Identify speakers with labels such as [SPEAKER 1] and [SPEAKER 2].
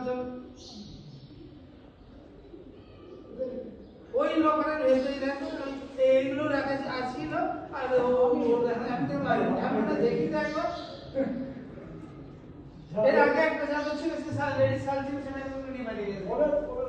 [SPEAKER 1] ওই লোকের ভেতরে দেখো এইগুলো রাখা আছিল আর ওর দেখা একটা বাইরে আমরা দেখি যাইবো এর আগে একটা জায়গা ছিল সে লেডি সাল ছিল সেটা কিন্তু নিয়ে মারি গেছে